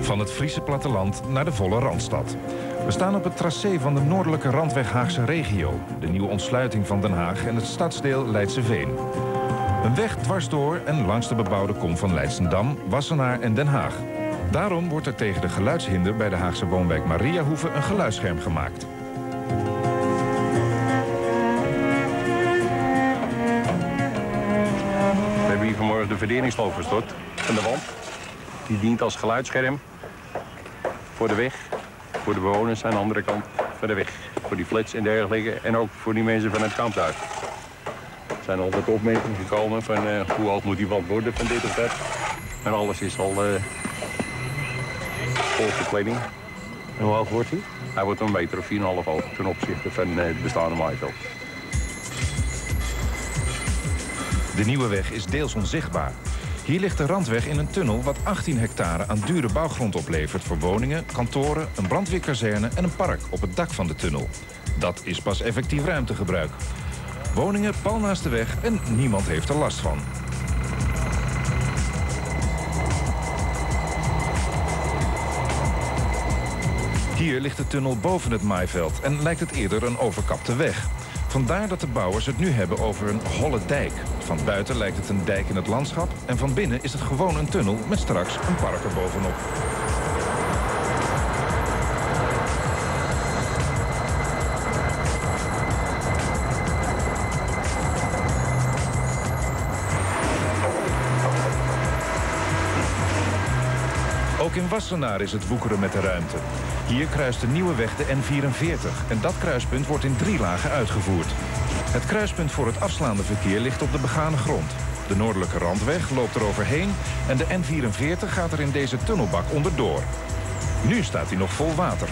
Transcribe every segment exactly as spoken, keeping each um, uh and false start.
Van het Friese platteland naar de volle Randstad. We staan op het tracé van de noordelijke randweg Haagse regio. De nieuwe ontsluiting van Den Haag en het stadsdeel Leidseveen. Een weg dwars door en langs de bebouwde kom van Leidschendam, Wassenaar en Den Haag. Daarom wordt er tegen de geluidshinder bij de Haagse woonwijk Mariahoeve een geluidsscherm gemaakt. We hebben hier vanmorgen de verdelingsloop verstort van de wand. Die dient als geluidsscherm voor de weg, voor de bewoners aan de andere kant van de weg. Voor die flats en dergelijke en ook voor die mensen van het kamphuis. Er zijn al wat opmerkingen gekomen van uh, hoe hoog moet die wand worden van dit of dat. En alles is al uh, volgens de planning. En hoe hoog wordt hij? Hij wordt een meter of vier komma vijf hoog ten opzichte van uh, het bestaande maaiveld. De nieuwe weg is deels onzichtbaar. Hier ligt de randweg in een tunnel wat achttien hectare aan dure bouwgrond oplevert voor woningen, kantoren, een brandweerkazerne en een park op het dak van de tunnel. Dat is pas effectief ruimtegebruik. Woningen pal naast de weg en niemand heeft er last van. Hier ligt de tunnel boven het maaiveld en lijkt het eerder een overkapte weg. Vandaar dat de bouwers het nu hebben over een holle dijk. Van buiten lijkt het een dijk in het landschap en van binnen is het gewoon een tunnel met straks een park er bovenop. Ook in Wassenaar is het woekeren met de ruimte. Hier kruist de nieuwe weg de N vierenveertig en dat kruispunt wordt in drie lagen uitgevoerd. Het kruispunt voor het afslaande verkeer ligt op de begane grond. De noordelijke randweg loopt er overheen en de N vierenveertig gaat er in deze tunnelbak onderdoor. Nu staat hij nog vol water.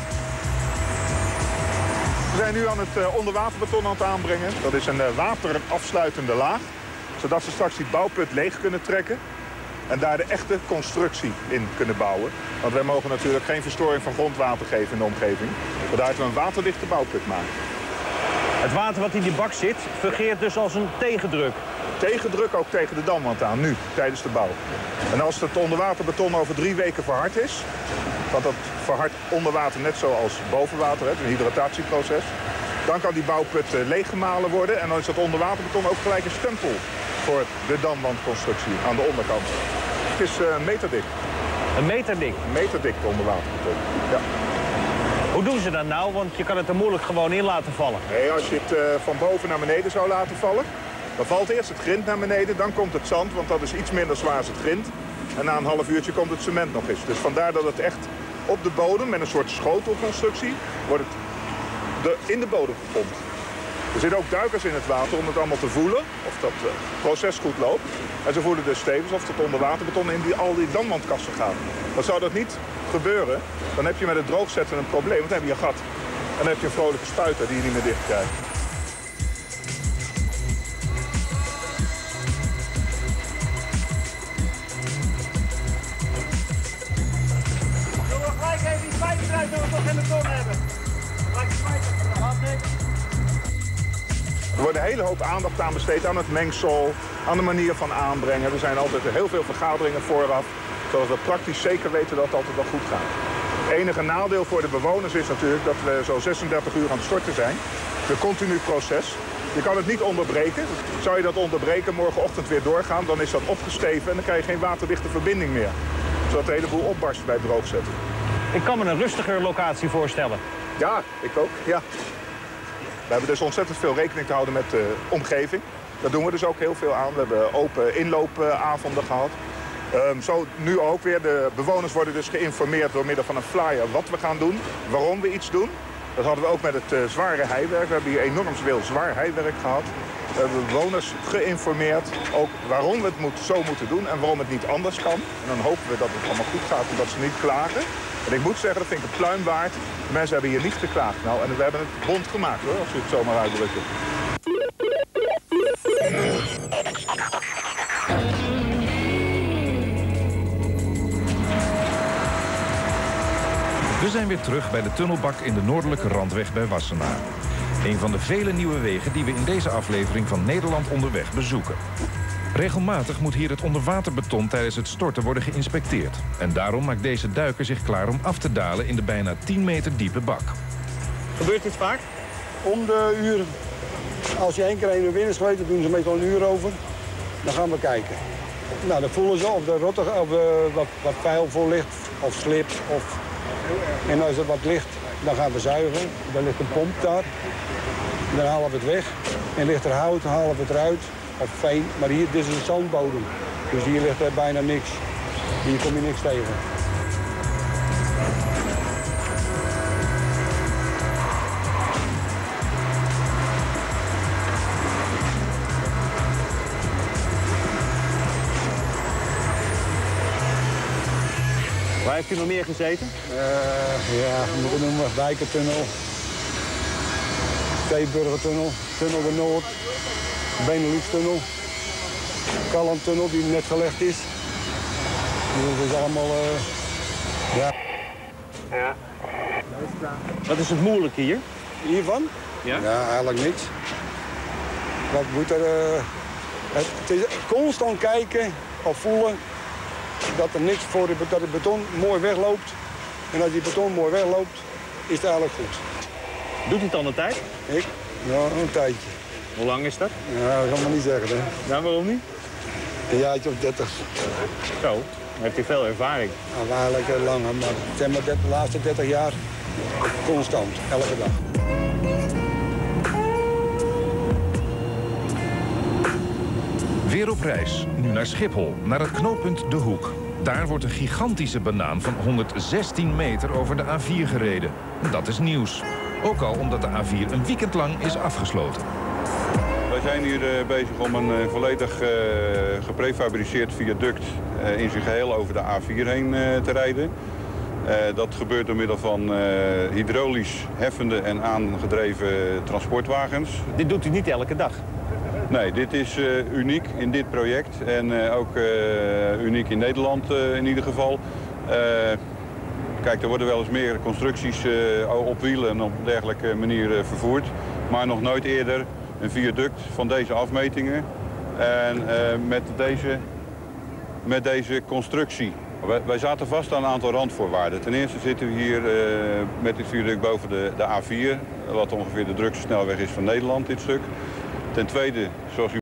We zijn nu aan het uh, onderwaterbeton aan het aanbrengen. Dat is een uh, waterafsluitende laag, zodat ze straks die bouwput leeg kunnen trekken. En daar de echte constructie in kunnen bouwen. Want wij mogen natuurlijk geen verstoring van grondwater geven in de omgeving. Vandaar we een waterdichte bouwput maken. Het water wat in die bak zit, fungeert dus als een tegendruk. Tegendruk ook tegen de damwand aan, nu, tijdens de bouw. En als het onderwaterbeton over drie weken verhard is... want dat verhardt onder water net zoals boven water, het een hydratatieproces... dan kan die bouwput leeggemalen worden en dan is dat onderwaterbeton ook gelijk een stempel... voor de damwandconstructie aan de onderkant. Het is uh, een meter dik. Een meter dik? Een meter dik onderwaterbeton, ja. Hoe doen ze dat nou? Want je kan het er moeilijk gewoon in laten vallen. Nee, als je het uh, van boven naar beneden zou laten vallen... dan valt eerst het grind naar beneden, dan komt het zand... want dat is iets minder zwaar als het grind. En na een half uurtje komt het cement nog eens. Dus vandaar dat het echt op de bodem, met een soort schotelconstructie... wordt het de, in de bodem gepompt. Er zitten ook duikers in het water om het allemaal te voelen of dat uh, proces goed loopt. En ze voelen dus tevens of het onderwaterbeton in die, al die damwandkasten gaat. Maar zou dat niet gebeuren, dan heb je met het droogzetten een probleem. Want dan heb je een gat. En dan heb je een vrolijke spuiter die je niet meer dicht krijgt. Zullen we gelijk even die spijker eruit dat we toch in de ton hebben? Gelijk die spijker eruit. Er wordt een hele hoop aandacht aan besteed aan het mengsel, aan de manier van aanbrengen. Er zijn altijd heel veel vergaderingen vooraf, zodat we praktisch zeker weten dat het altijd wel goed gaat. Het enige nadeel voor de bewoners is natuurlijk dat we zo zesendertig uur aan het storten zijn. Een continu proces. Je kan het niet onderbreken. Zou je dat onderbreken, morgenochtend weer doorgaan, dan is dat opgesteven en dan krijg je geen waterdichte verbinding meer. Zodat de hele boel opbarst bij het droogzetten. Ik kan me een rustiger locatie voorstellen. Ja, ik ook, ja. We hebben dus ontzettend veel rekening te houden met de omgeving. Daar doen we dus ook heel veel aan. We hebben open inloopavonden gehad. Um, zo nu ook weer. De bewoners worden dus geïnformeerd door middel van een flyer wat we gaan doen. Waarom we iets doen. Dat hadden we ook met het uh, zware heiwerk. We hebben hier enorm veel zwaar heiwerk gehad. We hebben de bewoners geïnformeerd. Ook waarom we het moet, zo moeten doen en waarom het niet anders kan. En dan hopen we dat het allemaal goed gaat en dat ze niet klagen. En ik moet zeggen, dat vind ik een pluim waard. De mensen hebben hier niet geklaagd. Nou, en we hebben het bond gemaakt, hoor, als u het zomaar uitdrukken. We zijn weer terug bij de tunnelbak in de noordelijke randweg bij Wassenaar. Een van de vele nieuwe wegen die we in deze aflevering van Nederland onderweg bezoeken. Regelmatig moet hier het onderwaterbeton tijdens het storten worden geïnspecteerd. En daarom maakt deze duiker zich klaar om af te dalen in de bijna tien meter diepe bak. Gebeurt dit vaak? Om de uur, als je één keer in de wind is geweest, dan doen ze meestal een uur over. Dan gaan we kijken. Nou, dan voelen ze of er rotte, of uh, wat, wat vuil voor ligt, of slip. Of... En als er wat ligt, dan gaan we zuigen. Dan ligt een pomp daar. Dan halen we het weg. En ligt er hout, dan halen we het eruit. Of veen. Maar hier, dit is een zandbodem. Dus hier ligt er bijna niks. Hier kom je niks tegen. Waar heeft u nog meer gezeten? Uh, ja, we moeten noemen Wijkertunnel, Zeeburgertunnel, Tunnel de Noord, Benelux-tunnel, Kallandtunnel die net gelegd is. Dat is allemaal, uh, ja. Ja. Wat is het moeilijke hier? Hiervan? Ja? Ja, eigenlijk niks. Wat moet er, uh, het, het is constant kijken of voelen dat er niks voor de, dat het beton mooi wegloopt. En als die beton mooi wegloopt, is het eigenlijk goed. Doet u het al een tijd? Ik? Ja, een tijdje. Hoe lang is dat? Ja, dat kan maar niet zeggen, hè. Nou, waarom niet? Een jaartje of dertig. Zo, dan heeft u veel ervaring. Nou, eigenlijk uh, langer, maar zeg maar de laatste dertig jaar constant, elke dag. Weer op reis, nu naar Schiphol, naar het knooppunt De Hoek. Daar wordt een gigantische banaan van honderdzestien meter over de A vier gereden. Dat is nieuws. Ook al omdat de A vier een weekend lang is afgesloten. Wij zijn hier uh, bezig om een uh, volledig uh, geprefabriceerd viaduct uh, in zijn geheel over de A vier heen uh, te rijden. Uh, dat gebeurt door middel van uh, hydraulisch heffende en aangedreven transportwagens. Dit doet u niet elke dag? Nee, dit is uh, uniek in dit project en uh, ook uh, uniek in Nederland uh, in ieder geval. Uh, kijk, er worden wel eens meer constructies uh, op wielen en op dergelijke manier uh, vervoerd. Maar nog nooit eerder een viaduct van deze afmetingen en uh, met, deze, met deze constructie. Wij, wij zaten vast aan een aantal randvoorwaarden. Ten eerste zitten we hier uh, met dit viaduct boven de, de A vier, wat ongeveer de drukste snelweg is van Nederland, dit stuk. Ten tweede, zoals u